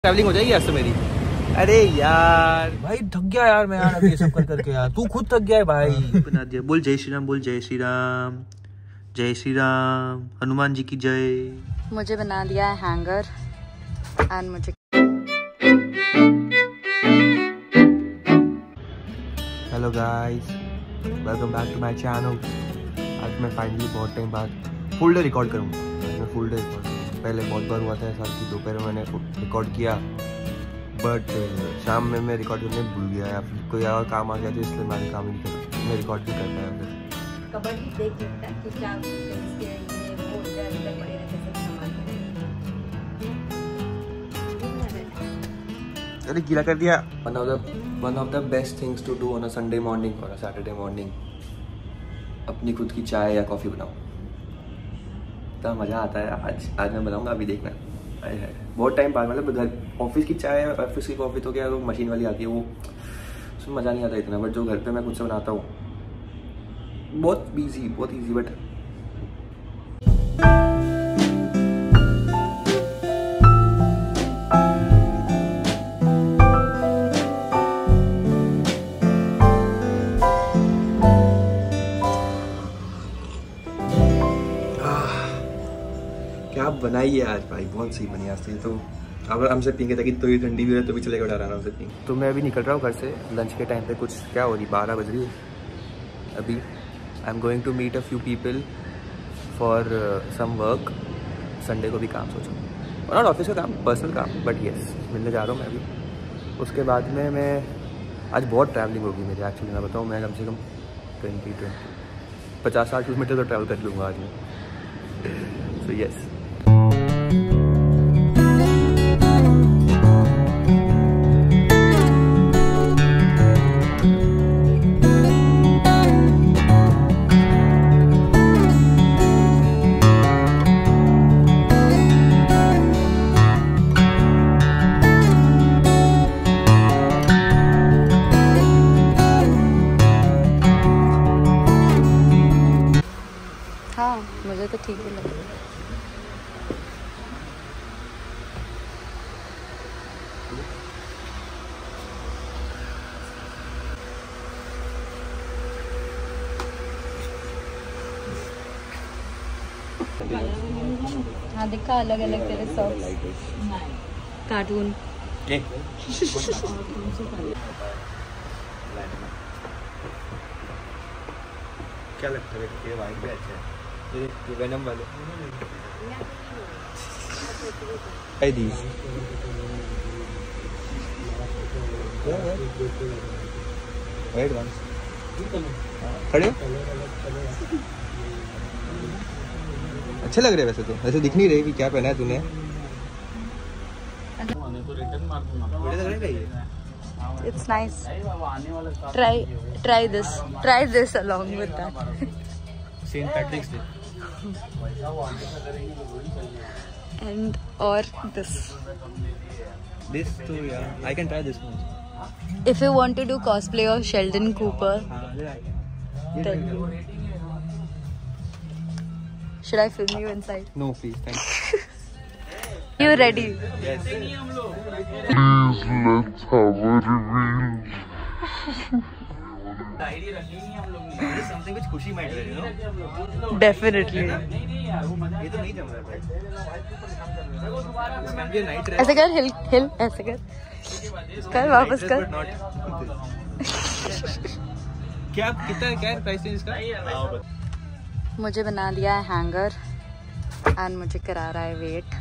Travelling हो जाएगी आज तो मेरी। अरे यार भाई थक गया यार मैं यार, अभी ये सब कर करके यार तू खुद थक गया है भाई। बना दिया। बोल जय श्री राम, बोल जय श्री राम, जय श्री राम, हनुमान जी की जय। मुझे बना दिया है हैंगर एंड मुझे hello guys, welcome back to my channel. आज मैं फाइनली बहुत टाइम बाद फुल डे रिकॉर्ड करूँगा। मैं फुल डे रिकॉर्ड करूँगा। पहले बहुत बार हुआ था ऐसा कि दोपहर में मैंने रिकॉर्ड किया, बट शाम में मैं रिकॉर्ड करने भूल गया या फिर कोई और काम आ गया तो इसलिए मैंने काम ही नहीं किया। मैं रिकॉर्ड भी कर पाया फिर। कबड्डी देख लेता कि क्या इसके ये वो इधर पड़े रहते सब सामान। अरे गीला कर दिया। One of the best things to do on a Sunday morning और अ सैटरडे मॉर्निंग, अपनी खुद की चाय या कॉफ़ी बनाओ। इतना मज़ा आता है। आज मैं बनाऊंगा, अभी देखना है। बहुत टाइम बाद, मतलब घर ऑफिस की चाय ऑफिस की कॉफ़ी तो क्या वो मशीन वाली आती है, वो उसमें मज़ा नहीं आता इतना। बट जो घर पे मैं खुद से बनाता हूँ बहुत ईजी बट क्या बनाई है आज भाई, बहुत सही बनी आज तो। अब हमसे पियेंगे ताकि तो ये ठंडी भी है तो भी चलेगा, डर आराम से पियेंगे। तो मैं अभी निकल रहा हूँ घर से लंच के टाइम पे। कुछ क्या हो रही 12 बज रही है अभी। I am going to meet a few people for some work. Sunday को भी काम सोचूँ और नॉट ऑफिस का काम, पर्सनल काम, बट येस मिलने जा रहा हूँ मैं अभी। उसके बाद में मैं आज बहुत ट्रैवलिंग होगी मेरी एक्चुअली। मैं बताऊँ, मैं कम से कम 50-60 किलोमीटर तो ट्रैवल कर लूँगा आज मैं। So yes. हाँ मुझे तो ठीक ही लग रहा है। हाँ दिखा अलग अलग तेरे सॉक्स कार्टून। क्या लगता है ये वाइट भी अच्छा है, ये वेनम वाले आई दी वाइट वन खड़े हो? अच्छे लग रहे वैसे तो, वैसे दिख नहीं रहे कि क्या पहना है तूने। It's nice. Try this along with that. St. Patrick's Day. And or this. This too, yeah. I can try this one. If you want to do cosplay of Sheldon Cooper, then should I film you inside? No, please, thank you. You ready? Yes. Please let's have a reveal. Something which खुशी might be, you know? Definitely. ये तो नहीं जम रहा है। इसमें भी night ऐसे कर, हिल ऐसे कर वापस कर। क्या है प्राइस रेंज इसका? मुझे बना दिया है हैंगर एंड मुझे करा रहा है वेट।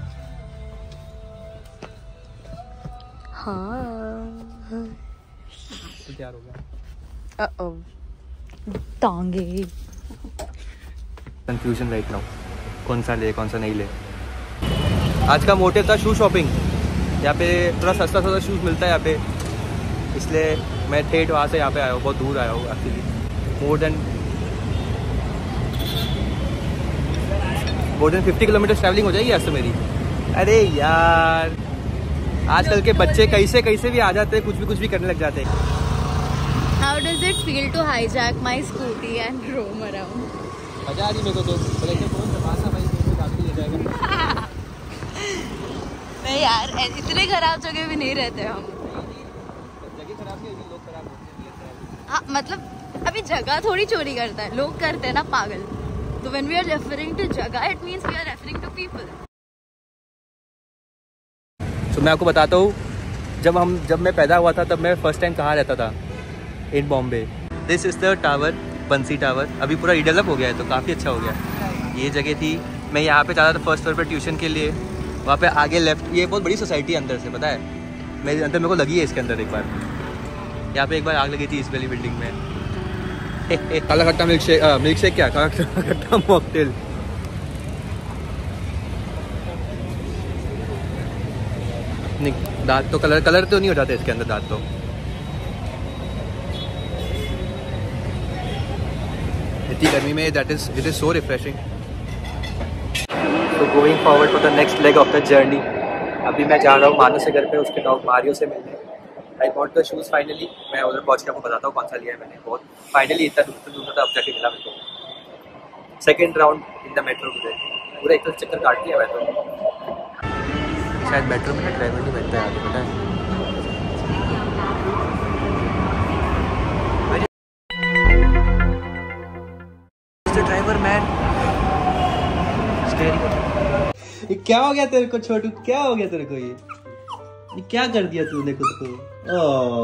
हाँ तो तैयार हो गया। टांगे कंफ्यूजन राइट नाउ, कौन सा ले कौन सा नहीं ले। आज का मोटिव था शू शॉपिंग। यहाँ पे थोड़ा सस्ता शूज़ मिलता है यहाँ पे, इसलिए मैं ठेठ वहाँ से यहाँ पे आया हूँ। बहुत दूर आया हूँ actually, more than 50 kilometre travelling हो जाएगी आज तो मेरी। अरे यार आजकल के बच्चे कैसे भी आ जाते हैं, कुछ भी करने लग जाते हैं। How does it feel to hijack my scooty and roam around? मजा आ रही मेरे को तो। भाई ले जाएगा। नहीं यार, इतने खराब जगह भी नहीं रहते हम। हाँ मतलब अभी जगह थोड़ी चोरी करता है, लोग करते हैं ना पागल। तो when we are referring to जगह, it means we are referring to people. तो मैं आपको बताता हूँ, जब मैं पैदा हुआ था तब मैं फर्स्ट टाइम कहाँ रहता था, in Bombay. This is the tower, Bansi tower. अभी पूरा रिडेवलप हो गया है तो काफ़ी अच्छा हो गया। ये जगह थी, मैं यहाँ पे जाता था फर्स्ट फ्लोर पर ट्यूशन के लिए। वहाँ पे आगे लेफ्ट, ये बहुत बड़ी सोसाइटी है अंदर से, पता है मेरे अंदर, मेरे को लगी है इसके अंदर एक बार। यहाँ पे एक बार आग लगी थी इस वाली बिल्डिंग में। काला खट्टा मिल्क शेक क्या, काला खट्टा मॉकटेल। दांत तो कलर तो नहीं हो जाते इसके अंदर, दांत तो। इतनी गर्मी में इट इज सो रिफ्रेशिंग। तो going forward for the next leg of the journey. अभी मैं जा रहा हूँ मानस के घर पे उसके डॉग मारियो से मिलने। I bought the shoes finally. मैं उधर पहुँच के आपको बताता हूँ कौन सा लिया है मैंने। बहुत फाइनली इतना दूर था, अब जाके मिला मेरे को। Second round in the metro today. पूरा एक तो चक्कर काट लिया मैं तो। शायद मेट्रो में ड्राइवर नहीं बैठता है, पता है। ड्राइवर मैन, क्या हो गया तेरे को छोटू, क्या हो गया तेरे को? ये क्या कर दिया तूने खुद को?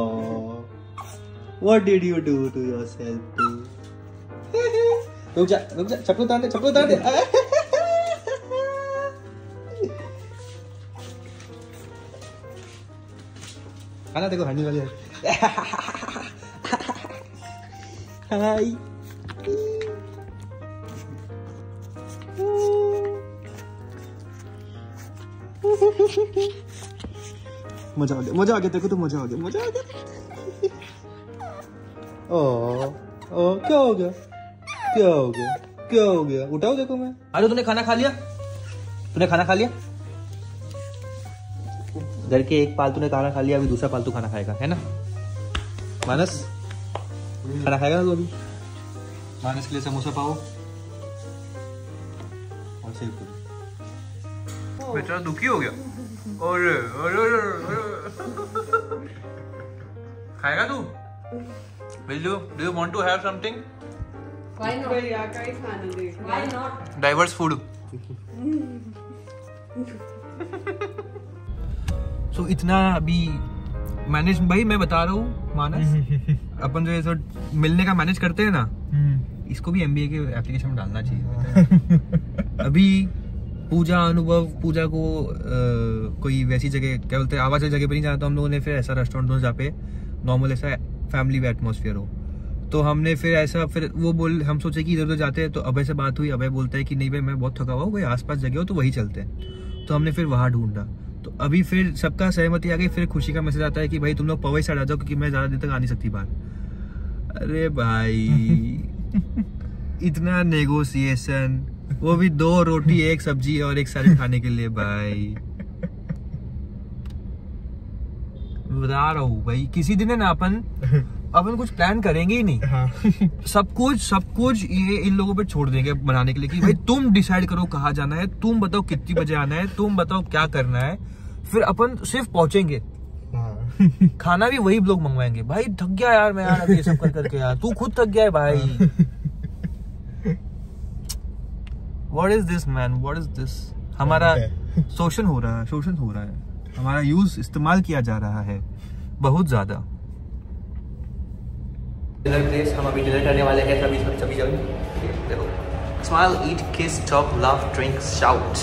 What did you do to yourself too? रुक जा, चप्पल उतार दे। खाना देखो हंडी वाली। हाय मजा आ गया तेरे को तो, मजा आ गया। ओ क्या हो गया? उठाओ देखो मैं। अरे तूने खाना खा लिया? घर के एक पालतू ने खाना खा लिया, अभी दूसरा पालतू खाना खाएगा, है ना मानस? खाना खाएगा ना तू अभी? मानस के लिए समोसा पाओ और सेव पूरी। बेचारा दुखी हो गया। अरे खाएगा तू? Do you want to have something? Why not? Diverse food. So इतना अभी मैनेज, भाई मैं बता रहा हूँ मानस, अपन जो ये मिलने का मैनेज करते हैं ना, इसको भी MBA के एप्लीकेशन में डालना चाहिए। अभी पूजा को कोई वैसी जगह, क्या बोलते हैं, आवाज जगह पर नहीं जाना, तो हम लोगों ने फिर ऐसा रेस्टोरेंट जहाँ पे नॉर्मल ऐसा फैमिली एटमॉस्फेयर हो, तो हमने फिर हम सोचे कि इधर उधर जाते हैं। तो अभय से बात हुई, अभय बोलता है कि नहीं भाई मैं बहुत थका हुआ हूँ, कोई आसपास जगह हो तो वही चलते हैं। तो हमने फिर वहाँ ढूंढा, तो अभी फिर सबका सहमति आ गई। फिर खुशी का मैसेज आता है कि भाई तुम लोग पवई साइड आ जाओ, क्योंकि मैं ज़्यादा देर तक आ नहीं सकती बाहर। अरे भाई इतना नेगोशिएशन, वो भी 2 रोटी 1 सब्जी और 1 सैलेड खाने के लिए। भाई बता रहा हूँ भाई, किसी दिन है ना अपन कुछ प्लान करेंगे ही नहीं। हाँ। सब कुछ ये इन लोगों पे छोड़ देंगे बनाने के लिए कि भाई तुम डिसाइड करो कहाँ जाना है, तुम बताओ कितनी बजे आना है, तुम बताओ क्या करना है, फिर अपन सिर्फ पहुंचेंगे। हाँ। खाना भी वही लोग मंगवाएंगे। भाई थक गया यार मैं, यार अब ये सब करके यार, तू खुद थक गया है भाई। What is this man? What is this? हमारा शोषण हो रहा है, हमारा यूज इस्तेमाल किया जा रहा है बहुत ज्यादा। डिनर प्लेस, हम अभी डिनर करने वाले हैं। सभी जल्दी देखो, स्माइल, ईट, किस, टॉक, लव, ड्रिंक, शाउट।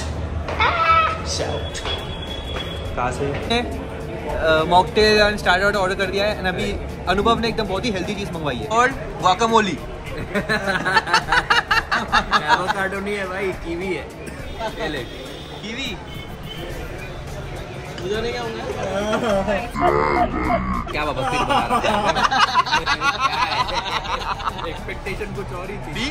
कहाँ से? मॉकटेल एंड स्टार्टर ऑर्डर कर दिया है। एंड अभी अनुभव ने एकदम बहुत ही हेल्दी चीज मंगवाई है, और गुआकामोली। एवोकाडो नहीं है भाई, कीवी है। ये ले कीवी। मुझे नहीं क्या बाबा फिर बना रहा है। एक्सपेक्टेशन कुछ और ही थी।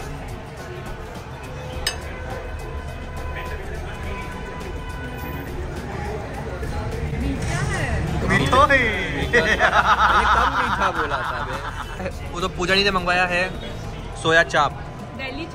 कम मीठा बोला था। वो तो पूजा जी ने मंगवाया है सोया चाप,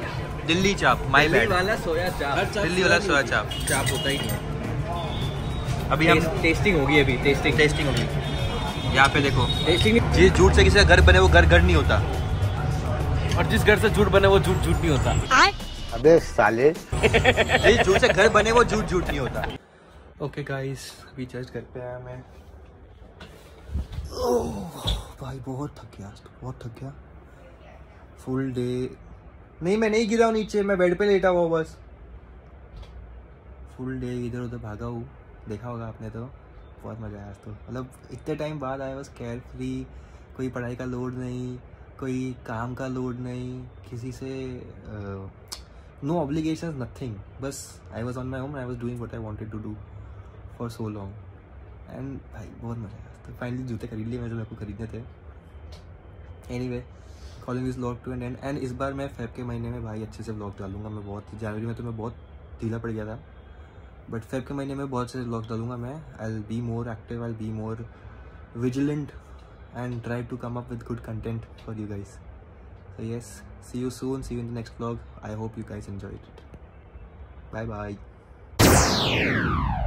दिल्ली चाप। माय बैड वाला सोया चाप, दिल्ली वाला सोया चाप होता ही नहीं। अभी हम टेस्टिंग होगी, अभी टेस्टिंग होगी। यहाँ पे देखो, टेस्टिंग। जिस झूठ से किसी का घर बने वो घर नहीं होता, और जिस घर से झूठ बने वो झूठ नहीं होता। अबे साले। जिस झूठ से घर बने वो झूठ नहीं होता। ओके गाइस, अभी जस्ट घर पे आया मैं। भाई बहुत थक गया, बहुत थक गया। फुल डे नहीं, मैं नहीं गिरा हूँ नीचे, मैं बेड पे लेटा हुआ बस। फुल डे इधर उधर भागा हूँ, देखा होगा आपने तो। बहुत मज़ा आया आज तो, मतलब इतने टाइम बाद आया, बस केयर फ्री, कोई पढ़ाई का लोड नहीं, कोई काम का लोड नहीं, किसी से नो ऑब्लिगेशंस, नथिंग। बस I was on my home, I was doing what I wanted to do for so long. And भाई बहुत मज़ा आया। तो फाइनली जूते खरीद लिए मैं, जो मेरे को खरीदने थे। Anyway, calling this vlog to an end. And इस बार मैं फेब के महीने में भाई अच्छे से व्लॉग डालूंगा मैं। बहुत जनवरी में तो मैं बहुत ढीला पड़ गया था, बट फेब के महीने में बहुत से व्लॉग डालूंगा मैं। I will be more active, I will be more vigilant and try to come up with good content for you guys. So yes, see you soon, see you in the next vlog. I hope you guys enjoyed it. Bye bye.